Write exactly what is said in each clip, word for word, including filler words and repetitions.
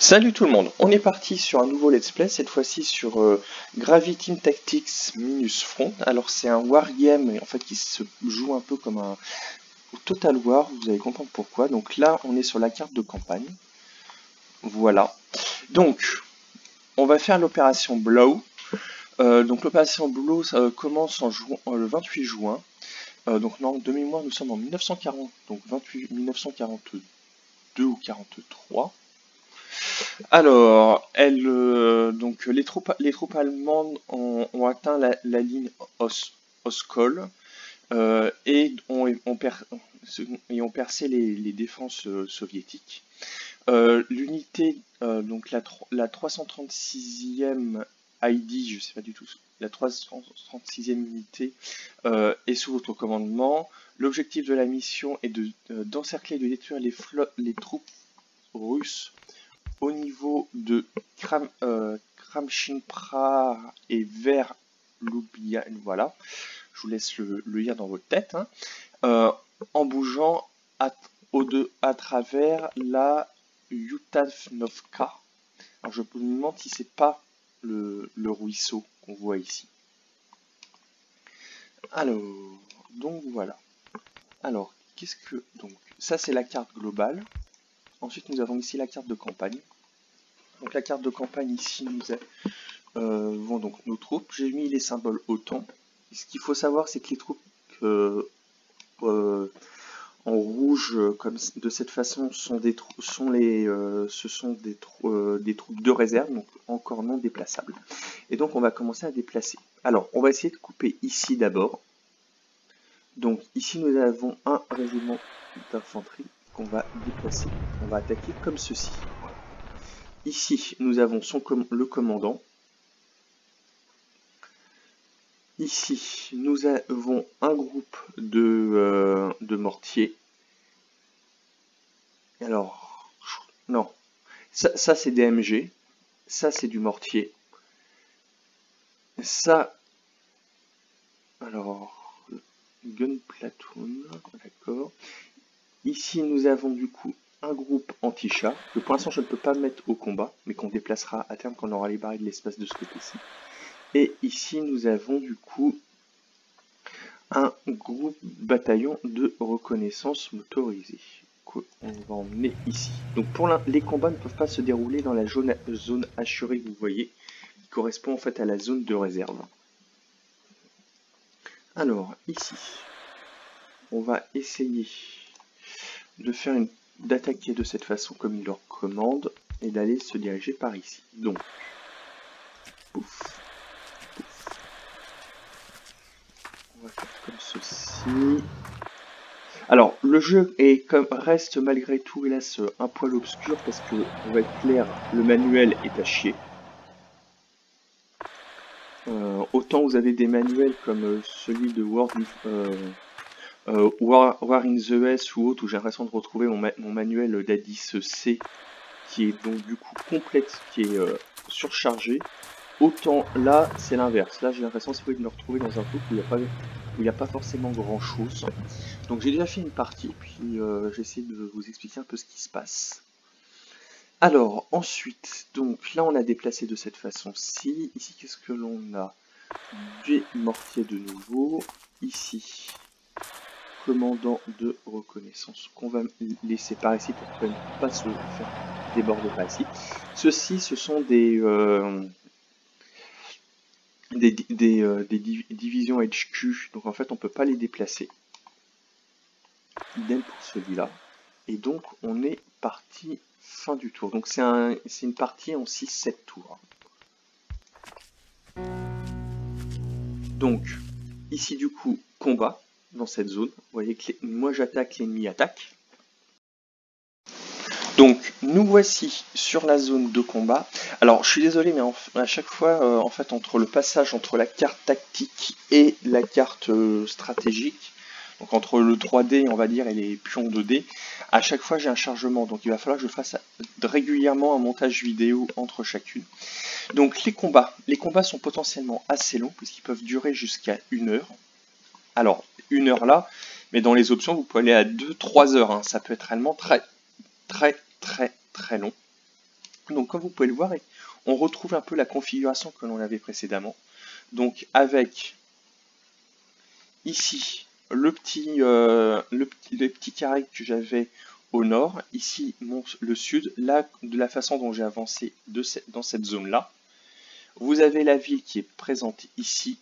Salut tout le monde, on est parti sur un nouveau let's play, cette fois-ci sur euh, Gravity Team Tactics Minus Front. Alors c'est un wargame en fait qui se joue un peu comme un Total War, vous allez comprendre pourquoi. Donc là on est sur la carte de campagne, voilà. Donc on va faire l'opération Blow. Euh, donc l'opération Blow ça, euh, commence en juin, euh, le vingt-huit juin. Euh, donc non, de mémoire nous sommes en mille neuf cent quarante, donc vingt-huit mille neuf cent quarante-deux ou quarante-trois. Alors, elle, euh, donc les troupes, les troupes allemandes ont, ont atteint la, la ligne Os, Oskol euh, et, ont, ont per, et ont percé les, les défenses euh, soviétiques. Euh, L'unité, euh, donc la, la trois cent trente-sixième I D, je ne sais pas du tout, la trois cent trente-sixième unité euh, est sous votre commandement. L'objectif de la mission est de euh, d'encercler et de détruire les, les troupes russes au niveau de Kram, euh, Kramshinpra et vers Lubian, voilà, je vous laisse le, le lire dans votre tête, hein. euh, en bougeant à, au de, à travers la Yutavnovka. Alors je me demande si c'est pas le, le ruisseau qu'on voit ici. Alors, donc voilà. Alors, qu'est-ce que... Donc, ça c'est la carte globale. Ensuite, nous avons ici la carte de campagne. Donc la carte de campagne ici nous a, euh, vont donc nos troupes. J'ai mis les symboles OTAN. Ce qu'il faut savoir, c'est que les troupes euh, euh, en rouge, comme de cette façon, sont des sont les, euh, ce sont des, euh, des troupes de réserve, donc encore non déplaçables. Et donc on va commencer à déplacer. Alors on va essayer de couper ici d'abord. Donc ici nous avons un régiment d'infanterie qu'on va déplacer. On va attaquer comme ceci. Ici, nous avons son com le commandant. Ici, nous avons un groupe de, euh, de mortiers. Alors, non, ça, ça c'est des M G. Ça, c'est du mortier. Ça, alors, gun platoon, d'accord. Ici, nous avons du coup un groupe anti-chat, que pour l'instant je ne peux pas mettre au combat, mais qu'on déplacera à terme quand on aura libéré de l'espace de ce côté-ci. Et ici, nous avons du coup un groupe bataillon de reconnaissance motorisée qu'on va emmener ici. Donc pour les combats ne peuvent pas se dérouler dans la zone, zone assurée que vous voyez, qui correspond en fait à la zone de réserve. Alors ici, on va essayer de faire une d'attaquer de cette façon comme il leur commande et d'aller se diriger par ici. Donc, pouf, pouf. On va faire comme ceci. Alors, le jeu est comme reste malgré tout, hélas, un poil obscur parce que, on va être clair, le manuel est à chier. Euh, autant vous avez des manuels comme celui de World, euh, euh, War, War in the West ou autre, où j'ai l'impression de retrouver mon, ma mon manuel d'Addis C, qui est donc du coup complète, qui est euh, surchargé. Autant là, c'est l'inverse. Là, j'ai l'impression de me retrouver dans un truc où il n'y a pas, où il n'y a pas forcément grand chose. Donc j'ai déjà fait une partie, puis euh, j'essaie de vous expliquer un peu ce qui se passe. Alors ensuite, donc là on a déplacé de cette façon-ci. Ici, qu'est-ce que l'on a? Des mortiers de nouveau. Ici, commandant de reconnaissance qu'on va laisser par ici pour ne pas se faire déborder par ici. Ceux-ci, ce sont des, euh, des, des, euh, des divisions H Q, donc en fait on ne peut pas les déplacer. Idem pour celui-là. Et donc on est parti fin du tour. Donc c'est un, c'est une partie en six sept tours. Donc ici du coup combat dans cette zone. Vous voyez que les, moi j'attaque, l'ennemi attaque. Donc nous voici sur la zone de combat. Alors je suis désolé, mais en, à chaque fois, euh, en fait, entre le passage entre la carte tactique et la carte euh, stratégique, donc entre le trois D, on va dire, et les pions deux D, à chaque fois j'ai un chargement. Donc il va falloir que je fasse régulièrement un montage vidéo entre chacune. Donc les combats, les combats sont potentiellement assez longs puisqu'ils peuvent durer jusqu'à une heure. Alors une heure là, mais dans les options vous pouvez aller à deux trois heures. Hein. Ça peut être réellement très très très très long. Donc comme vous pouvez le voir, on retrouve un peu la configuration que l'on avait précédemment. Donc avec ici le petit, euh, le, le petit carré que j'avais au nord, ici mon, le sud, là de la façon dont j'ai avancé de cette, dans cette zone-là. Vous avez la ville qui est présente ici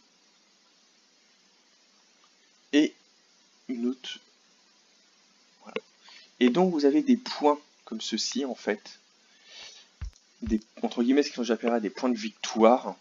et une autre. Voilà. Et donc vous avez des points comme ceci en fait, des, entre guillemets ce que j'appellerais des points de victoire,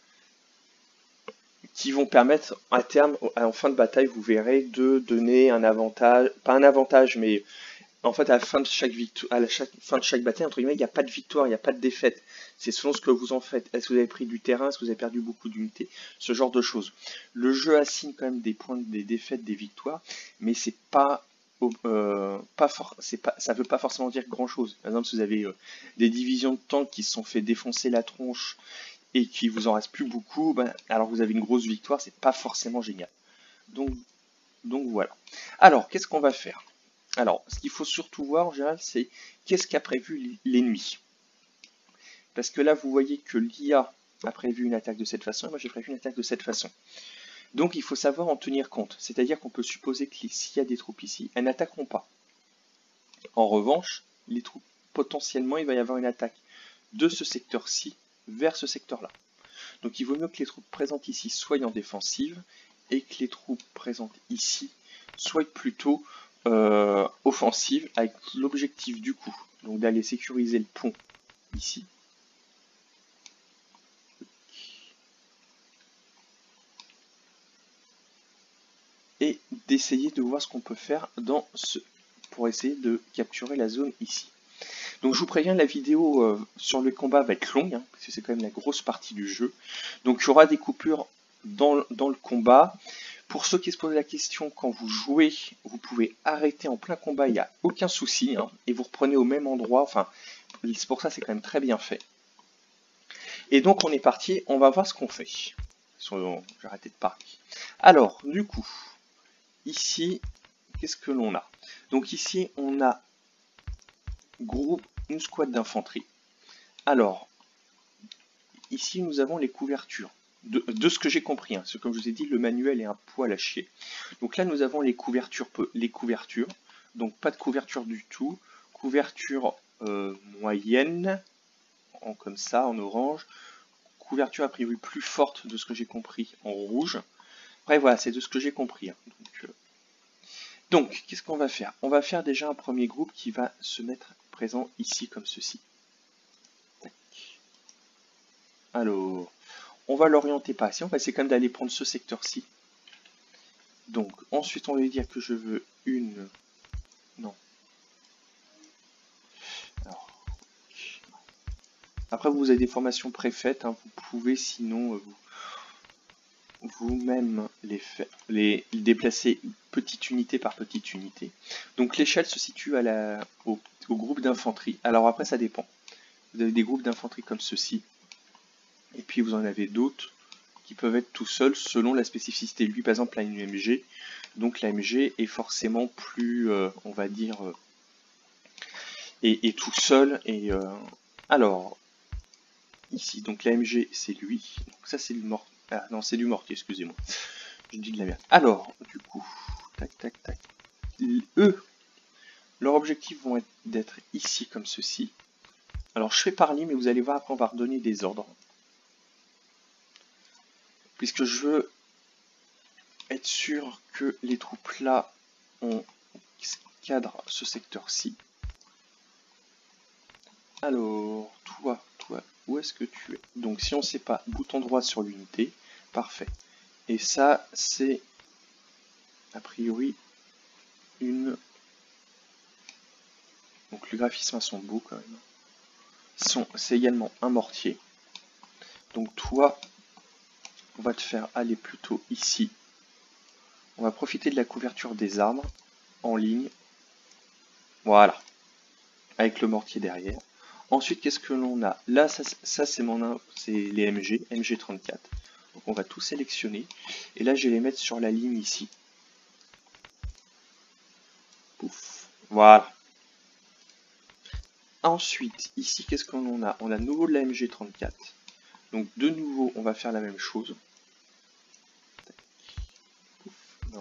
qui vont permettre à terme, en fin de bataille, vous verrez, de donner un avantage, pas un avantage, mais en fait à la fin de chaque victoire, à la chaque, fin de chaque bataille, entre guillemets, il n'y a pas de victoire, il n'y a pas de défaite. C'est selon ce que vous en faites. Est-ce que vous avez pris du terrain, est-ce que vous avez perdu beaucoup d'unités, ce genre de choses. Le jeu assigne quand même des points, des défaites, des victoires, mais c'est pas Euh, pas for pas, ça ne veut pas forcément dire grand chose. Par exemple, si vous avez euh, des divisions de tanks qui se sont fait défoncer la tronche et qu'il vous en reste plus beaucoup, ben, alors vous avez une grosse victoire, c'est pas forcément génial. Donc, donc voilà. Alors, qu'est-ce qu'on va faire? Alors, ce qu'il faut surtout voir en général, c'est qu'est-ce qu'a prévu l'ennemi. Parce que là, vous voyez que l'I A a prévu une attaque de cette façon, et moi j'ai prévu une attaque de cette façon. Donc il faut savoir en tenir compte, c'est-à-dire qu'on peut supposer que s'il y a des troupes ici, elles n'attaqueront pas. En revanche, les troupes, potentiellement, il va y avoir une attaque de ce secteur-ci vers ce secteur-là. Donc il vaut mieux que les troupes présentes ici soient en défensive et que les troupes présentes ici soient plutôt euh, offensives, avec l'objectif du coup donc d'aller sécuriser le pont ici. Et d'essayer de voir ce qu'on peut faire dans ce, pour essayer de capturer la zone ici. Donc je vous préviens, la vidéo euh, sur le combat va être longue, hein, parce que c'est quand même la grosse partie du jeu. Donc il y aura des coupures dans, dans le combat. Pour ceux qui se posent la question, quand vous jouez, vous pouvez arrêter en plein combat, il n'y a aucun souci, hein, et vous reprenez au même endroit. Enfin, c'est pour ça c'est quand même très bien fait. Et donc on est parti, on va voir ce qu'on fait. J'ai arrêté de parler. Alors, du coup, ici, qu'est-ce que l'on a? Donc ici, on a groupe, une squad d'infanterie. Alors, ici, nous avons les couvertures. De, de ce que j'ai compris, hein, parce que comme je vous ai dit, le manuel est un poil à chier. Donc là, nous avons les couvertures, les couvertures. Donc pas de couverture du tout. Couverture euh, moyenne, en, comme ça, en orange. Couverture a priori plus forte de ce que j'ai compris, en rouge. Après, voilà, c'est de ce que j'ai compris. Hein. Donc, euh, Donc, qu'est-ce qu'on va faire? On va faire déjà un premier groupe qui va se mettre présent ici, comme ceci. Tac. Alors, on va l'orienter pas ici, on va essayer quand même d'aller prendre ce secteur-ci. Donc, ensuite, on va lui dire que je veux une... Non. Alors... Après, vous avez des formations préfaites, hein, vous pouvez sinon... Euh, vous... vous-même les, les, les déplacer petite unité par petite unité. Donc l'échelle se situe à la, au, au groupe d'infanterie. Alors après ça dépend. Vous avez des groupes d'infanterie comme ceci, et puis vous en avez d'autres qui peuvent être tout seuls selon la spécificité. Lui par exemple a une U M G, donc la M G est forcément plus, euh, on va dire, euh, et, et tout seul. Et euh, alors ici, donc la M G c'est lui, donc ça c'est le mort. Ah non, c'est du mortier, excusez-moi. Je dis de la merde. Alors, du coup, tac, tac, tac. Eux, leurs objectifs vont être d'être ici comme ceci. Alors, je fais par ligne, mais vous allez voir, après, on va redonner des ordres. Puisque je veux être sûr que les troupes là, on cadre ce secteur-ci. Alors, toi, toi, où est-ce que tu es? Donc, si on ne sait pas, bouton droit sur l'unité. Parfait. Et ça, c'est a priori une... Donc les graphismes sont beaux quand même. C'est également un mortier. Donc toi, on va te faire aller plutôt ici. On va profiter de la couverture des arbres en ligne. Voilà. Avec le mortier derrière. Ensuite, qu'est-ce que l'on a? Là, ça, ça c'est mon, c'est les M G, M G trente-quatre. Donc on va tout sélectionner. Et là, je vais les mettre sur la ligne ici. Pouf. Voilà. Ensuite, ici, qu'est-ce qu'on a? On a de nouveau de la M G trente-quatre. Donc, de nouveau, on va faire la même chose. Non.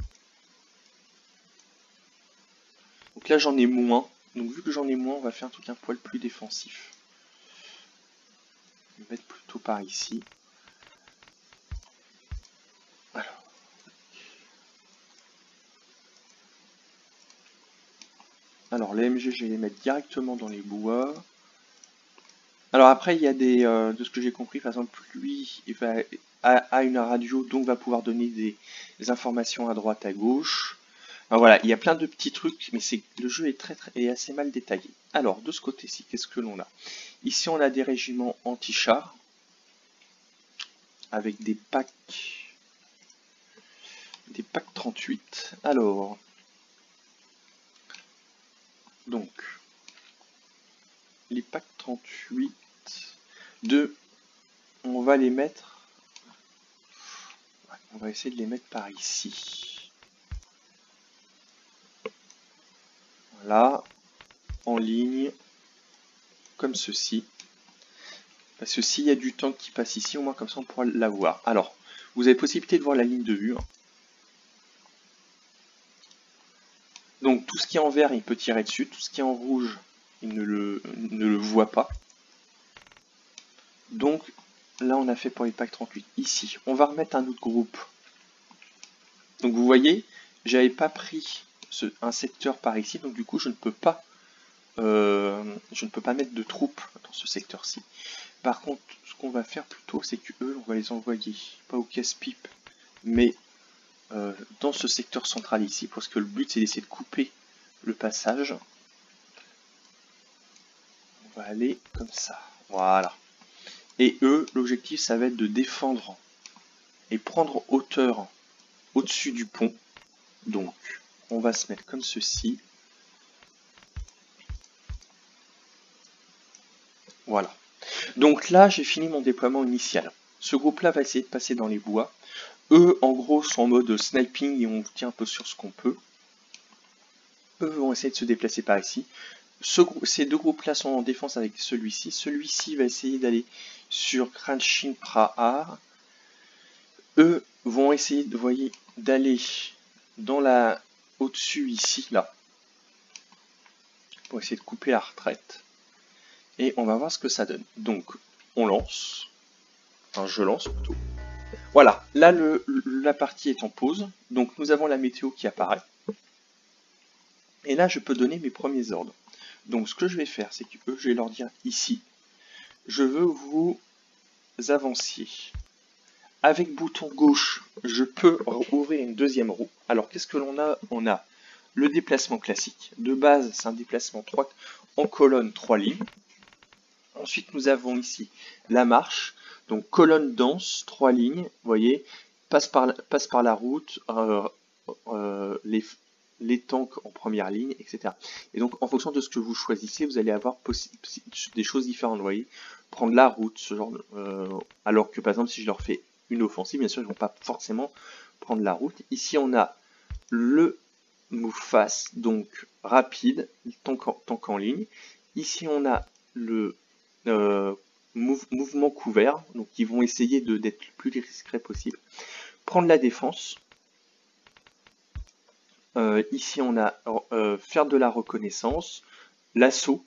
Donc là, j'en ai moins. Donc, vu que j'en ai moins, on va faire un truc un poil plus défensif. Je vais mettre plutôt par ici. Alors. Alors, les M G, je vais les mettre directement dans les bois. Alors après, il y a des, euh, de ce que j'ai compris, par exemple, lui il va, a, a une radio, donc va pouvoir donner des, des informations à droite, à gauche. Alors voilà, il y a plein de petits trucs, mais c'est le jeu est très, très est assez mal détaillé. Alors de ce côté-ci, qu'est-ce que l'on a? Ici, on a des régiments anti-chars avec des packs, des packs trente-huit. Alors, donc les packs trente-huit. De, on va les mettre, on va essayer de les mettre par ici. Voilà, en ligne, comme ceci. Parce que s'il y a du tank qui passe ici, au moins comme ça on pourra l'avoir. Alors, vous avez possibilité de voir la ligne de vue. Hein. Donc tout ce qui est en vert, il peut tirer dessus. Tout ce qui est en rouge, il ne le, ne le voit pas. Donc là, on a fait pour les packs trente-huit. Ici, on va remettre un autre groupe. Donc vous voyez, j'avais pas pris ce, un secteur par ici, donc du coup, je ne peux pas, euh, je ne peux pas mettre de troupes dans ce secteur-ci. Par contre, ce qu'on va faire plutôt, c'est que eux, on va les envoyer pas au casse-pipe, mais euh, dans ce secteur central ici, parce que le but, c'est d'essayer de couper le passage. On va aller comme ça, voilà. Et eux, l'objectif, ça va être de défendre et prendre hauteur au-dessus du pont. Donc, on va se mettre comme ceci. Voilà. Donc là, j'ai fini mon déploiement initial. Ce groupe-là va essayer de passer dans les bois. Eux, en gros, sont en mode sniping et on tient un peu sur ce qu'on peut. Eux vont essayer de se déplacer par ici. Ce, ces deux groupes-là sont en défense avec celui-ci. Celui-ci va essayer d'aller sur Kranchin Prahar. Eux vont essayer, vous voyez, d'aller dans la au-dessus ici, là, pour essayer de couper la retraite. Et on va voir ce que ça donne. Donc, on lance. Enfin, je lance plutôt. Voilà, là, le, la partie est en pause. Donc, nous avons la météo qui apparaît. Et là, je peux donner mes premiers ordres. Donc, ce que je vais faire, c'est que je vais leur dire ici, je veux vous avancier. Avec bouton gauche, je peux ouvrir une deuxième roue. Alors, qu'est-ce que l'on a? On a le déplacement classique. De base, c'est un déplacement trois, en colonne, trois lignes. Ensuite, nous avons ici la marche. Donc, colonne dense, trois lignes, vous voyez, passe par, passe par la route, euh, euh, les, les tanks en première ligne, et cetera. Et donc, en fonction de ce que vous choisissez, vous allez avoir des choses différentes, vous voyez. Prendre la route, ce genre de, euh, alors que, par exemple, si je leur fais une offensive, bien sûr, ils ne vont pas forcément prendre la route. Ici, on a le move fast, donc rapide, tank en, tank en ligne. Ici, on a le euh, move, mouvement couvert, donc ils vont essayer d'être le plus discret possible. Prendre la défense. Euh, ici, on a euh, faire de la reconnaissance, l'assaut.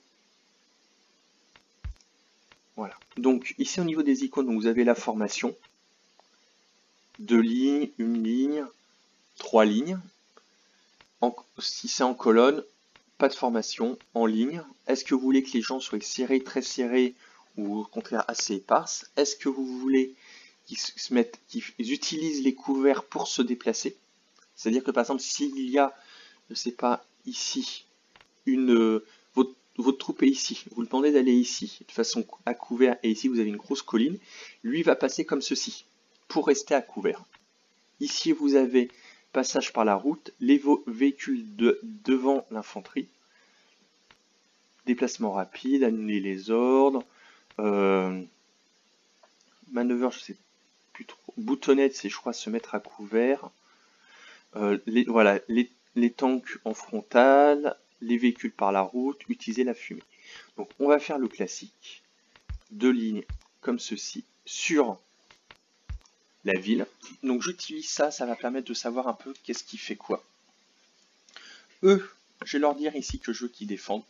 Voilà. Donc ici, au niveau des icônes, donc, vous avez la formation. Deux lignes, une ligne, trois lignes. En, si c'est en colonne, pas de formation. En ligne, est-ce que vous voulez que les gens soient serrés, très serrés, ou au contraire assez éparses? Est-ce que vous voulez qu'ils se mettent, qu'ils utilisent les couverts pour se déplacer? C'est-à-dire que par exemple, s'il y a, je sais pas, ici, une euh, votre, votre troupe est ici, vous le demandez d'aller ici, de façon à couvert, et ici vous avez une grosse colline, lui va passer comme ceci, pour rester à couvert. Ici vous avez passage par la route, les véhicules de, devant l'infanterie, déplacement rapide, annuler les ordres, euh, manœuvre, je sais plus trop, boutonnette, c'est je crois se mettre à couvert, euh, les, voilà, les, les tanks en frontal, les véhicules par la route, utiliser la fumée. Donc on va faire le classique. Deux lignes comme ceci sur la ville. Donc j'utilise ça, ça va permettre de savoir un peu qu'est-ce qui fait quoi. Eux, je vais leur dire ici que je veux qu'ils défendent.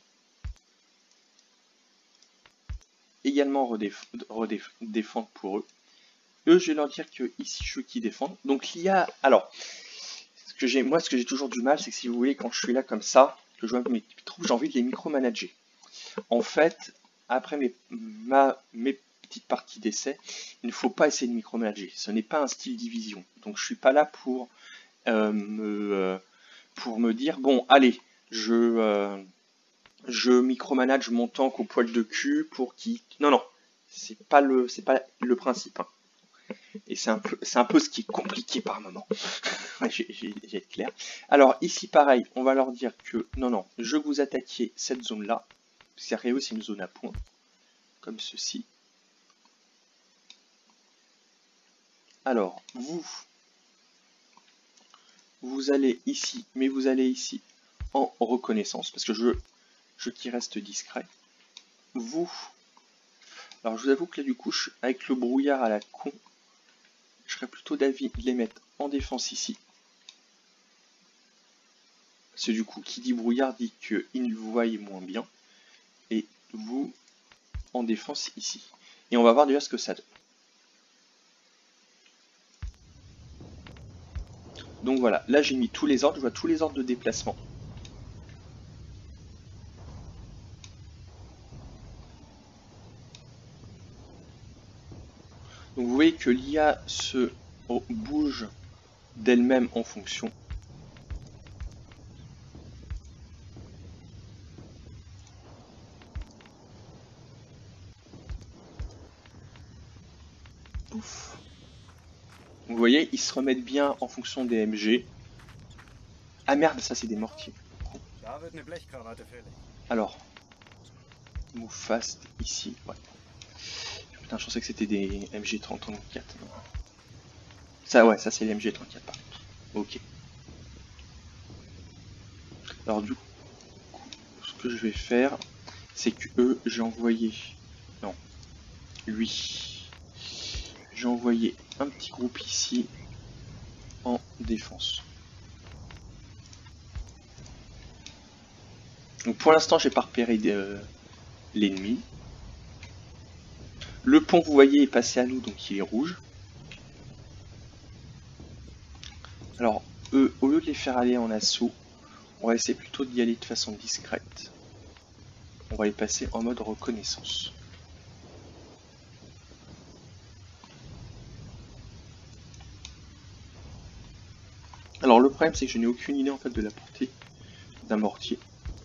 Également redéf redéf défendre pour eux. Eux, je vais leur dire que ici je veux qu'ils défendent. Donc l'I A, alors, ce que j'ai, moi ce que j'ai toujours du mal, c'est que si vous voulez, quand je suis là comme ça, que je vois mes troupes, j'ai envie de les micromanager. En fait, après mes, ma, mes petites parties d'essai, il ne faut pas essayer de micromanager. Ce n'est pas un style division. Donc je suis pas là pour euh, me, euh, pour me dire, bon, allez, je, euh, je micromanage mon tank au poil de cul pour qu'il... Non, non, c'est pas le, c'est pas le principe. Hein. Et c'est un peu, c'est un peu ce qui est compliqué par moment. J'ai été clair. Alors ici, pareil, on va leur dire que, non, non, je vous attaquer cette zone-là. Sérieux, c'est une zone à point, comme ceci. Alors, vous, vous allez ici, mais vous allez ici en reconnaissance, parce que je veux, je qui reste discret. Vous, alors je vous avoue que là du coup, je, avec le brouillard à la con, je serais plutôt d'avis de les mettre en défense ici. Parce que du coup, qui dit brouillard dit qu'il vous voit moins bien. Et vous en défense ici. Et on va voir déjà ce que ça donne. Donc voilà, là j'ai mis tous les ordres, je vois tous les ordres de déplacement. Donc vous voyez que l'I A se bouge d'elle-même en fonction. Pouf. Vous voyez, ils se remettent bien en fonction des M G. Ah merde, ça c'est des mortiers. Alors, move fast ici. Ouais. Putain, je pensais que c'était des M G trente trente-quatre. Ça, ouais, ça c'est les M G trente-quatre par contre. Ok. Alors du coup, ce que je vais faire, c'est que eux, j'ai envoyé... Non. Lui. J'ai envoyé un petit groupe ici en défense. Donc pour l'instant, j'ai pas repéré euh, l'ennemi. Le pont, vous voyez, est passé à nous, donc il est rouge. Alors, eux, au lieu de les faire aller en assaut, on va essayer plutôt d'y aller de façon discrète. On va les passer en mode reconnaissance. Alors le problème, c'est que je n'ai aucune idée en fait de la portée d'un mortier.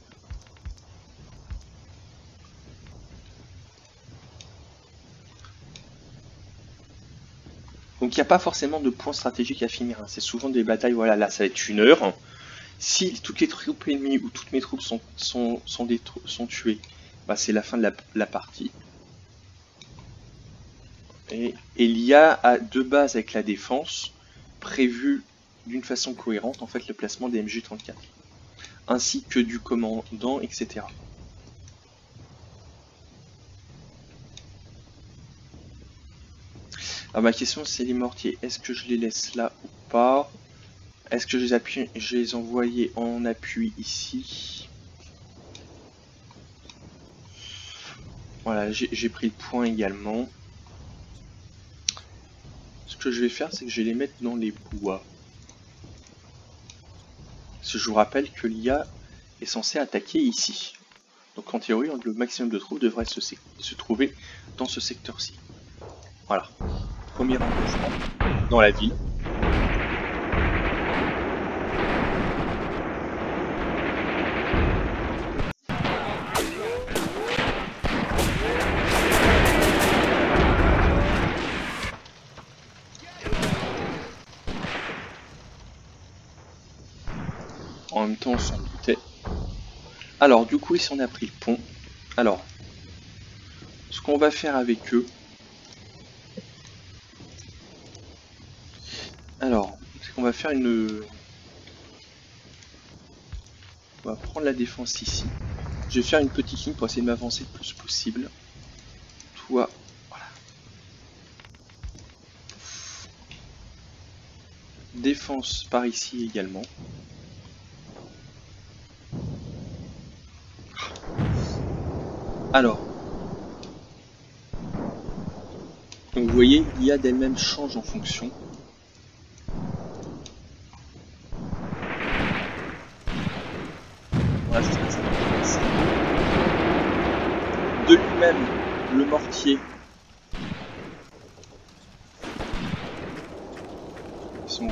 Donc il n'y a pas forcément de point stratégique à finir. Hein. C'est souvent des batailles, voilà, là ça va être une heure. Si toutes les troupes ennemies ou toutes mes troupes sont, sont, sont, sont tuées, bah, c'est la fin de la, la partie. Et, et l'I A a de base avec la défense prévu d'une façon cohérente en fait le placement des M G trente-quatre, ainsi que du commandant, et cetera. Alors ma question c'est les mortiers, est-ce que je les laisse là ou pas? Est-ce que je les appuie, je les envoyer en appui ici? Voilà, j'ai pris le point également. Ce que je vais faire, c'est que je vais les mettre dans les bois. Parce que je vous rappelle que l'I A est censé attaquer ici. Donc en théorie, le maximum de troupes devrait se, se trouver dans ce secteur-ci. Voilà. Premier engagement dans la ville. En même temps, on s'en doutait. Alors, du coup, ici, on a pris le pont. Alors, ce qu'on va faire avec eux... Alors, c'est qu'on va faire une... On va prendre la défense ici. Je vais faire une petite ligne pour essayer de m'avancer le plus possible. Toi, voilà. Défense par ici également. Alors. Donc vous voyez, l'I A d'elle-même change en fonction. Voilà, j'espère que ça va passer. De lui-même, le mortier. Ils sont...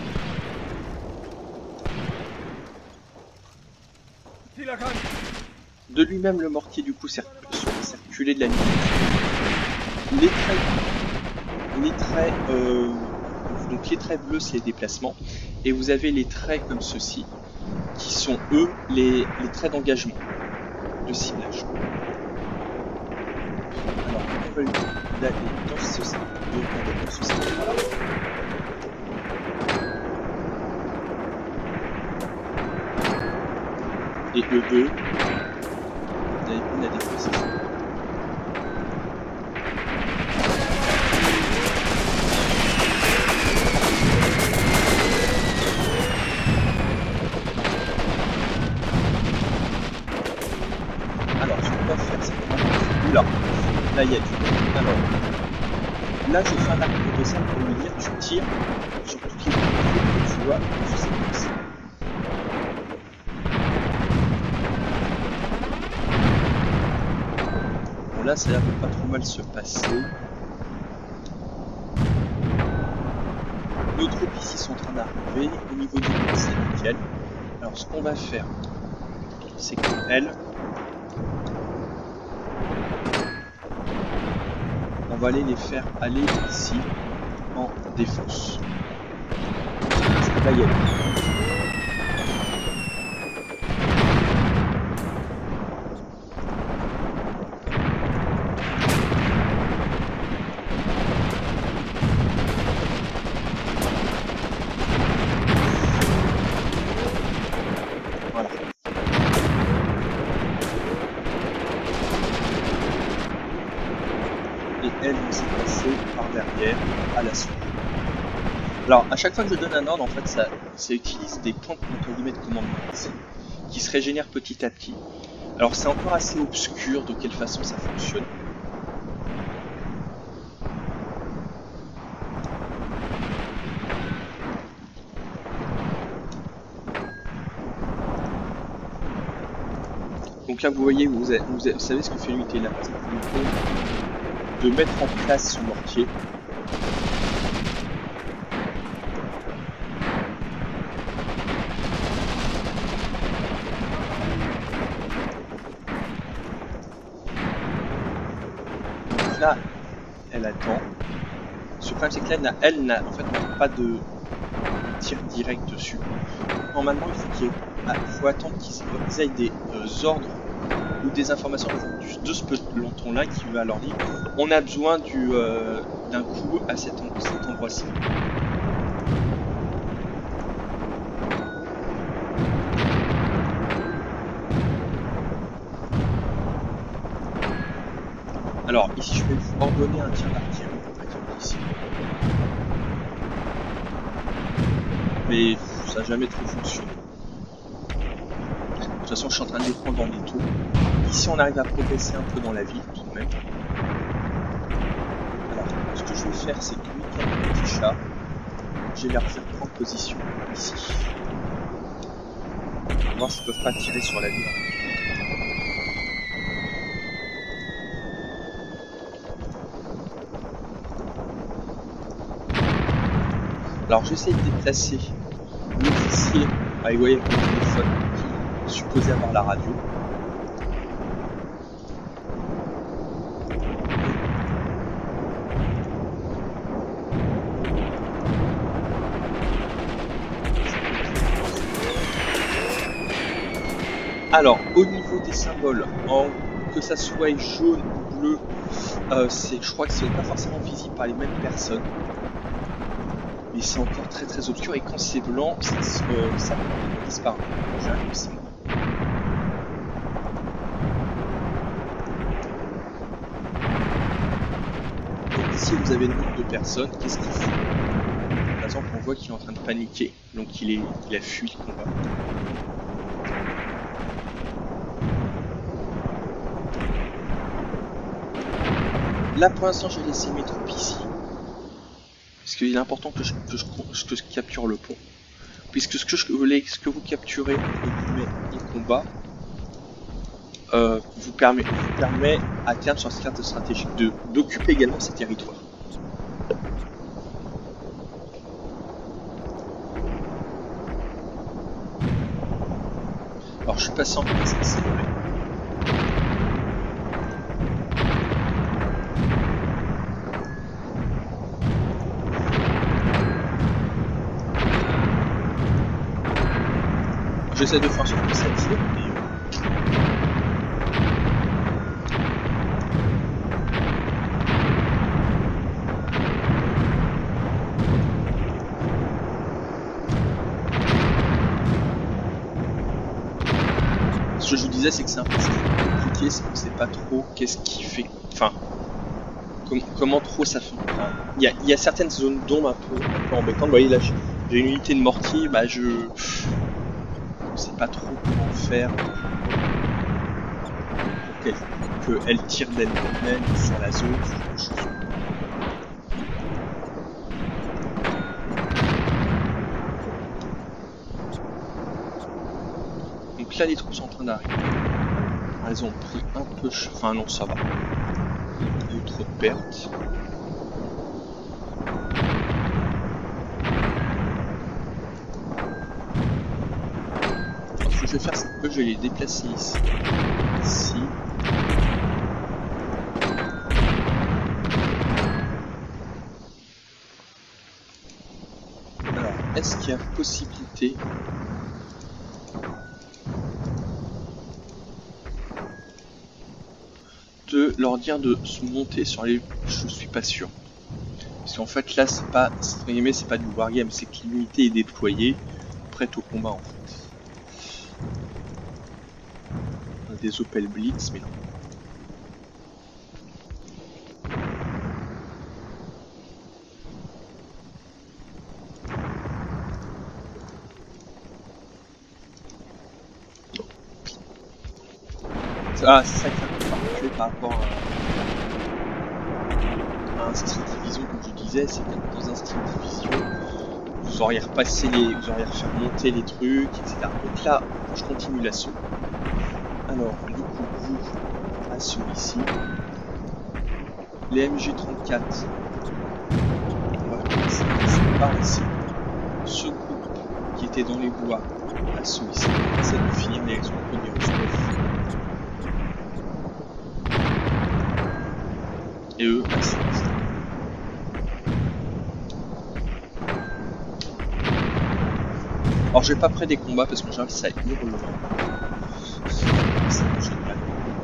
De lui-même, le mortier, du coup, circulé de la nuit. Les traits, les traits, euh, donc les traits bleus, c'est les déplacements. Et vous avez les traits comme ceci, qui sont, eux, les, les traits d'engagement, de ciblage. Alors, on va d'aller dans ce sens, dans ce sens, voilà. Et E deux, vous avez une à déplacer. Alors, ce qu'on va faire, c'est qu'on va... Là, là, il y a du... Alors, là, je fais un arc de ça pour lui dire, tu tires sur tout ce qui est que tu vois, je sais pas si. Bon, là, ça a l'air de pas trop mal se passer. Nos troupes ici sont en train d'arriver. Au niveau du monde, c'est nickel. Alors, ce qu'on va faire, c'est qu'elle... On va aller les faire aller ici en défense. Ça va y aller. Voilà. Et elle vont se passer par derrière à la suite. Alors à chaque fois que je donne un ordre, en fait ça, ça utilise des points entre guillemets de commandement ici, qui se régénèrent petit à petit. Alors c'est encore assez obscur de quelle façon ça fonctionne. Donc là vous voyez, vous, avez, vous, avez, vous savez ce que fait l'unité là, parce que de mettre en place son mortier. Donc là, elle attend. Ce problème c'est que là, elle n'a en fait pas de tir direct dessus. Normalement, il faut qu'il ah, faut attendre qu'ils aient des euh, ordres ou des informations de ce peloton-là qui va leur dire on a besoin du euh, d'un coup à cet, en cet endroit-ci. Alors ici je vais vous ordonner un tir d'artillerie par exemple ici. Mais ça n'a jamais trop fonctionné. De toute façon je suis en train de les prendre dans les tours. Ici on arrive à progresser un peu dans la ville tout de même. Alors ce que je vais faire c'est que mes petits chats, je vais les refaire prendre position ici. On va voir s'ils ne peuvent pas tirer sur la ville. Alors j'essaie de déplacer l'officier, ah, vous voyez le téléphone qui est supposé avoir la radio. Alors au niveau des symboles, en, que ça soit jaune ou bleu, euh, je crois que ce n'est pas forcément visible par les mêmes personnes. Mais c'est encore très très obscur et quand c'est blanc, ça, euh, ça disparaît. J'ai un si vous avez le nombre de personnes, qu'est-ce qu'il fait? Par exemple, on voit qu'il est en train de paniquer, donc il, est, il a fui le combat. Là, pour l'instant, j'ai laissé mes troupes ici. Parce qu'il est important que je, que, je, que je capture le pont. Puisque ce que, je voulais, ce que vous capturez, entre guillemets, en combat, euh, vous, permet, vous permet, à terme, sur cette carte stratégique, d'occuper également ces territoires. Alors, je suis passé en vitesse accélérée. J'essaie de faire en sorte que ça tire, mais... Ce que je vous disais, c'est que c'est un peu compliqué, c'est qu'on ne sait pas trop qu'est-ce qui fait... Enfin, com comment trop ça fait... Enfin, il y, a, il y a certaines zones d'ombre un peu, un peu embêtantes. Vous voyez, là, j'ai une unité de mortier, bah je... Je sais pas trop comment faire pour qu'elle tire d'elle-même sur la zone, ce genre de choses. Donc là, les troupes sont en train d'arriver. Elles ont pris un peu... Enfin non, ça va. Il y a eu trop de pertes. Alors, ce que je vais faire, c'est que je vais les déplacer ici. Ici. Alors, est-ce qu'il y a possibilité... de leur dire de se monter sur les... Je suis pas sûr. Parce qu'en fait là c'est pas, c'est pas du wargame, c'est que l'unité est déployée, prête au combat en fait. On a des Opel Blitz, mais non. Ah, c'est ça qui est un peu particulier par rapport à, à un style division, comme je disais, c'est que dans un style division, vous auriez repassé les, vous auriez refait monter les trucs, et cetera. Donc là, je continue l'assaut. Alors, du coup, vous, assaut ici. Les M G trente-quatre, on va commencer par ici. Ce groupe qui était dans les bois, assaut ici. On essaie de finir les exploits des ressources. Et eux, assaut ici. Alors je vais pas près des combats parce qu'en général ça hurle. C'est génial.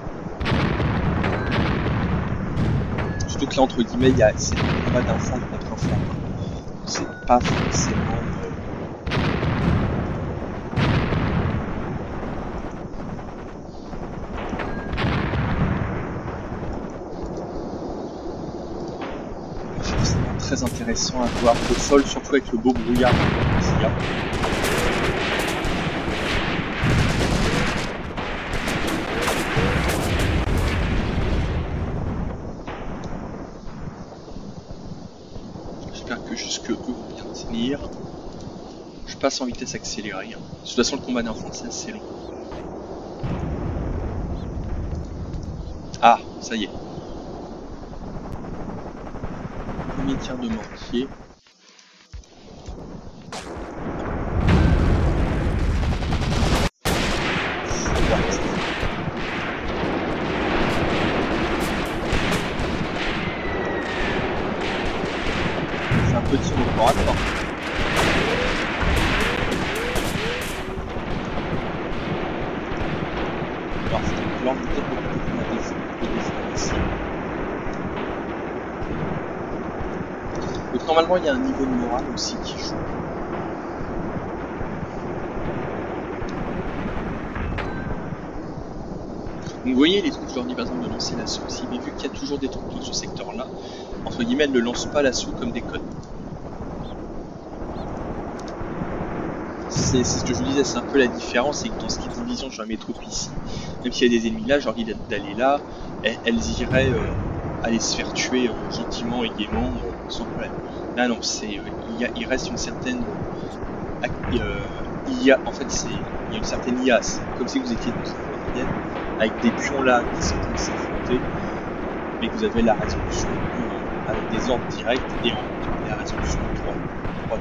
Surtout que là entre guillemets il y a c'est un combat d'infant contre infant. C'est pas forcément. Euh... forcément très intéressant à voir au sol, surtout avec le beau brouillard qu'il y a. Je passe en vitesse accélérée. De toute façon, le combat d'enfant, c'est assez rigolo. Ah, ça y est. Premier tir de mortier. C'est un petit mot corps à corps. Donc normalement il y a un niveau de morale aussi qui joue. vous voyez les trucs, je leur dis par exemple de lancer l'assaut aussi, mais vu qu'il y a toujours des trucs dans ce secteur-là, entre guillemets, elles ne lancent pas l'assaut comme des connes. C'est ce que je vous disais, c'est un peu la différence, c'est que dans cette division, j'ai un métro ici, même s'il y a des ennemis là, je leur dis d'aller là, elles, elles iraient euh, aller se faire tuer euh, gentiment et gaiement, euh, sans problème. Là non, c'est euh, il, y a, il reste une certaine euh, euh, il y a en fait c'est il y a une certaine I A S, comme si vous étiez dans une moyenne, avec des pions là qui sont en train de s'affronter, mais que vous avez la résolution euh, avec des ordres directs et en la résolution trois.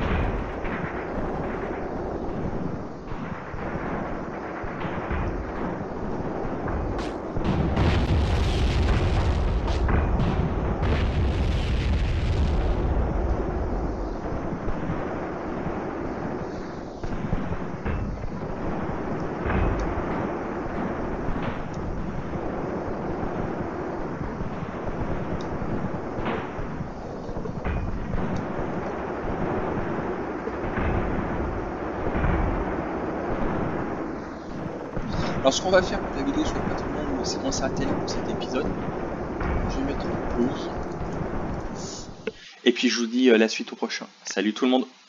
Alors ce qu'on va faire pour que la vidéo soit pas trop longue, c'est qu'on s'arrête là pour cet épisode. Je vais mettre en pause. Et puis je vous dis la suite au prochain. Salut tout le monde!